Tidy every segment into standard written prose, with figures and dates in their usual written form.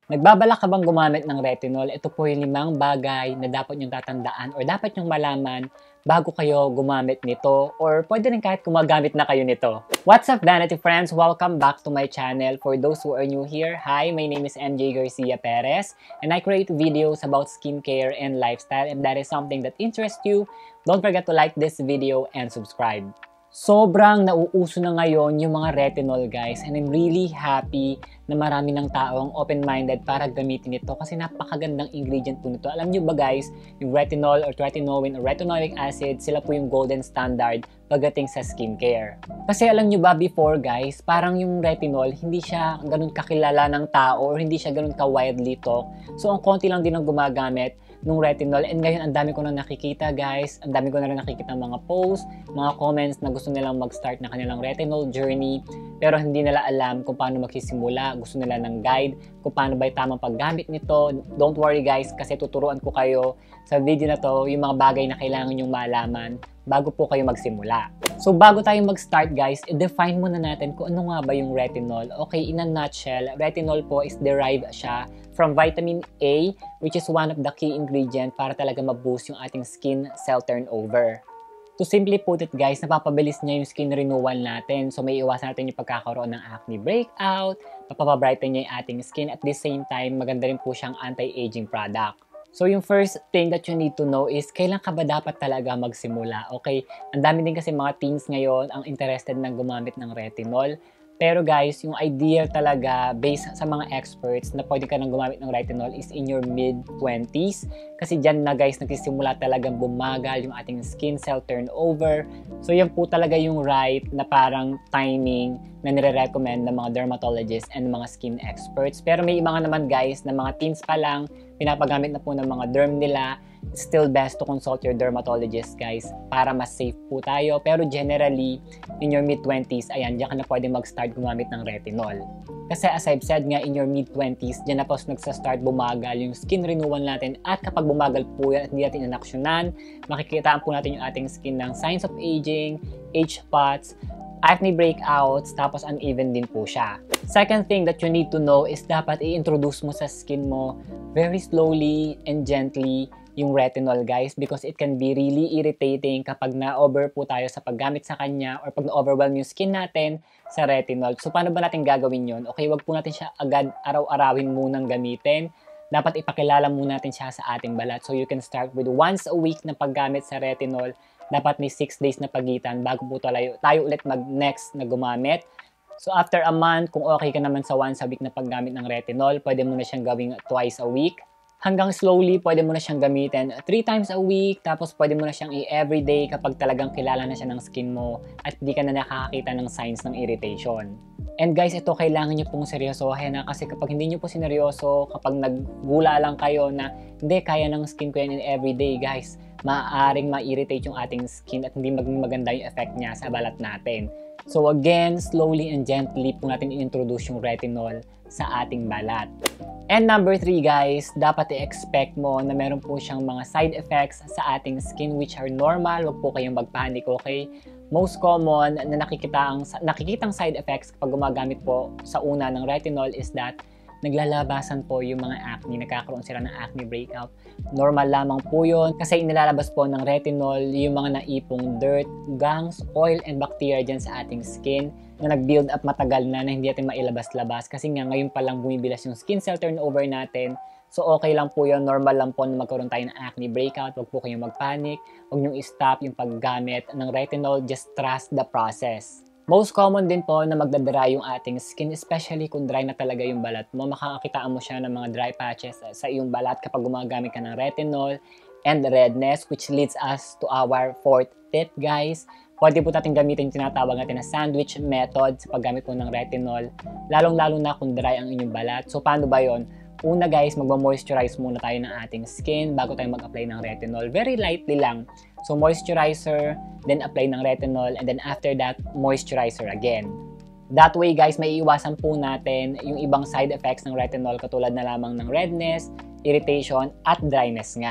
Nagbabalak ka bang gumamit ng retinol? Ito po yung 5 bagay na dapat nyong tatandaan or dapat nyong malaman bago kayo gumamit nito or pwede rin kahit gumagamit na kayo nito. What's up, Vanity Friends? Welcome back to my channel. For those who are new here, hi, my name is MJ Garcia Perez and I create videos about skincare and lifestyle. If that is something that interests you, don't forget to like this video and subscribe. Sobrang nauuso na ngayon yung mga retinol, guys, and I'm really happy na marami ng taong open-minded para gamitin ito kasi napakagandang ingredient po nito. Alam nyo ba, guys, yung retinol or tretinoin or retinoic acid, sila po yung golden standard pagdating sa skincare. Kasi alam nyo ba before, guys, parang yung retinol hindi siya ganun kakilala ng tao or hindi siya ganun ka-widely talk. So ang konti lang din ang gumagamit nung retinol, and ngayon ang dami ko na nakikita, guys, ang dami ko na rin nakikita mga posts, mga comments na gusto nilang mag-start na kanilang retinol journey pero hindi nila alam kung paano magsisimula, gusto nila ng guide kung paano ba yung tamang paggamit nito. Don't worry, guys, kasi tuturuan ko kayo sa video na to yung mga bagay na kailangan nyong malaman bago po kayo magsimula. So bago tayo mag-start, guys, i-define muna natin kung ano nga ba yung retinol. Okay, in a nutshell, retinol po is derived siya from vitamin A, which is one of the key ingredient para talaga ma-boost yung ating skin cell turnover. To simply put it, guys, napapabilis niya yung skin renewal natin. So may iwasan natin yung pagkakaroon ng acne breakout, mapapabrighten niya yung ating skin. At the same time, maganda rin po siyang anti-aging product. So yung first thing that you need to know is kailan ka ba dapat talaga magsimula, okay? Ang dami din kasi mga teens ngayon ang interested na gumamit ng retinol. Pero guys, yung idea talaga based sa mga experts na pwede ka nang gumamit ng retinol is in your mid-20s. Kasi dyan na, guys, nagsisimula talagang bumagal yung ating skin cell turnover. So yan po talaga yung right na parang timing na nire-recommend ng mga dermatologists and mga skin experts. Pero may iba nga naman, guys, na mga teens pa lang, pinapagamit na po ng mga derm nila. It's still best to consult your dermatologist, guys, para mas safe po tayo. Pero generally, in your mid-20s, ayan, diyan ka na pwede mag-start gumamit ng retinol. Kasi as I've said nga, in your mid-20s, diyan na po nagsa-start bumagal yung skin renewal natin. At kapag bumagal po yan at hindi natin inaksyonan, makikitaan po natin yung ating skin ng signs of aging, age spots, acne breakouts, tapos uneven din po siya. Second thing that you need to know is dapat i-introduce mo sa skin mo very slowly and gently yung retinol, guys, because it can be really irritating kapag na-over po tayo sa paggamit sa kanya or pag na-overwhelm yung skin natin sa retinol. So paano ba natin gagawin yun? Okay, wag po natin siya agad araw-arawin munang gamitin. Dapat ipakilala muna natin siya sa ating balat. So you can start with once a week na paggamit sa retinol. Dapat may 6 days na pagitan bago po tayo ulit mag-next na gumamit. So after a month, kung okay ka naman sa once a week na paggamit ng retinol, pwede mo na siyang gawing twice a week. Hanggang slowly, pwede mo na siyang gamitin 3 times a week, tapos pwede mo na siyang i-everyday kapag talagang kilala na siya ng skin mo at hindi ka na nakakakita ng signs ng irritation. And guys, ito kailangan nyo pong seryosohin na kasi kapag hindi nyo po sineryoso, kapag naggula lang kayo na hindi, kaya ng skin ko yan in everyday, guys, maaaring ma-irritate yung ating skin at hindi maging maganda yung effect niya sa balat natin. So again, slowly and gently po natin i-introduce yung retinol sa ating balat. And number 3, guys, dapat i-expect mo na meron po siyang mga side effects sa ating skin which are normal. Huwag po kayong magpanic, okay? Most common na nakikitang side effects kapag gumagamit po sa una ng retinol is that naglalabasan po yung mga acne, nagkakaroon sila ng acne breakout. Normal lamang po yun kasi inilalabas po ng retinol yung mga naipong dirt, gangs, oil, and bacteria dyan sa ating skin na nag-build up matagal na hindi natin mailabas-labas kasi nga ngayon pa lang bumibilas yung skin cell turnover natin. So okay lang po yun, normal lang po na magkaroon tayo ng acne breakout. Huwag po kayong magpanic, huwag niyong i-stop yung paggamit ng retinol, just trust the process. Most common din po na magdadry yung ating skin, especially kung dry na talaga yung balat mo. Makakakitaan mo siya ng mga dry patches sa iyong balat kapag gumagamit ka ng retinol and redness, which leads us to our fourth tip, guys. Pwede po natin gamitin yung tinatawag natin na sandwich method sa paggamit po ng retinol, lalong-lalo na kung dry ang inyong balat. So paano ba yon? Una, guys, magma-moisturize muna tayo ng ating skin bago tayo mag-apply ng retinol. Very lightly lang. So moisturizer, then apply ng retinol, and then after that, moisturizer again. That way, guys, may iwasan po natin yung ibang side effects ng retinol katulad na lamang ng redness, irritation, at dryness nga.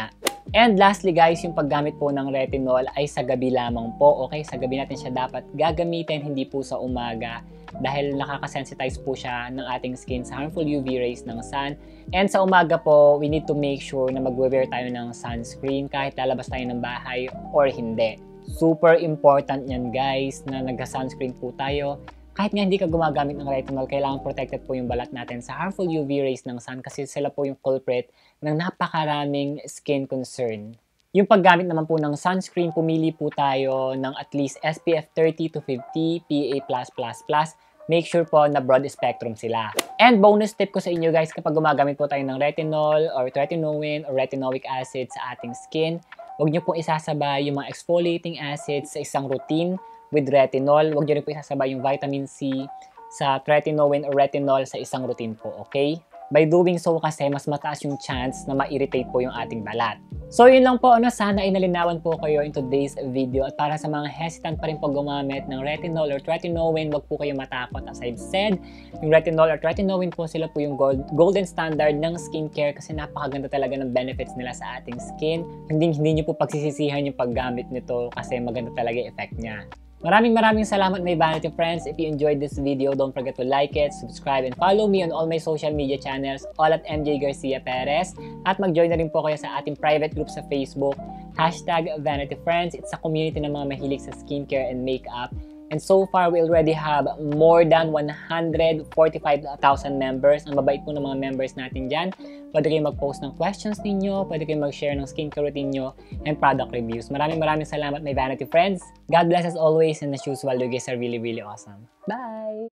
And lastly guys, yung paggamit po ng retinol ay sa gabi lamang po. Okay, sa gabi natin siya dapat gagamitin, hindi po sa umaga. Dahil nakakasensitize po siya ng ating skin sa harmful UV rays ng sun. And sa umaga po, we need to make sure na mag-wear tayo ng sunscreen kahit lalabas tayo ng bahay or hindi. Super important yan guys na nagka-sunscreen po tayo. Kahit nga hindi ka gumagamit ng retinol, kailangan protected po yung balat natin sa harmful UV rays ng sun kasi sila po yung culprit ng napakaraming skin concern. Yung paggamit naman po ng sunscreen, pumili po tayo ng at least SPF 30 to 50, PA+++. Make sure po na broad spectrum sila. And bonus tip ko sa inyo guys, kapag gumagamit po tayo ng retinol or tretinoin or retinoic acid sa ating skin, huwag nyo po isasabay yung mga exfoliating acids sa isang routine with retinol. Huwag nyo rin po isasabay yung vitamin C sa tretinoin or retinol sa isang routine po, okay? By doing so kasi, mas mataas yung chance na ma-irritate po yung ating balat. So yun lang po, sana ay nalinawan po kayo in today's video. At para sa mga hesitant pa rin po gumamit ng retinol or tretinoin, wag po kayo matakot. As I've said, yung retinol or tretinoin po, sila po yung golden standard ng skincare kasi napakaganda talaga ng benefits nila sa ating skin. Hindi nyo po pagsisisihan yung paggamit nito kasi maganda talaga yung effect niya. Maraming salamat my Vanity Friends. If you enjoyed this video, don't forget to like it, subscribe, and follow me on all my social media channels, all at MJ Garcia Perez. At mag-join na rin po kayo sa ating private group sa Facebook, #VanityFriends. It's a community ng mga mahilig sa skincare and makeup. And so far, we already have more than 145,000 members. Ang babait po ng mga members natin dyan. Pwede kayo mag-post ng questions ninyo, pwede kayo mag-share ng skincare routine nyo, and product reviews. Maraming salamat my Vanity Friends. God bless as always, and as usual, you guys are really awesome. Bye!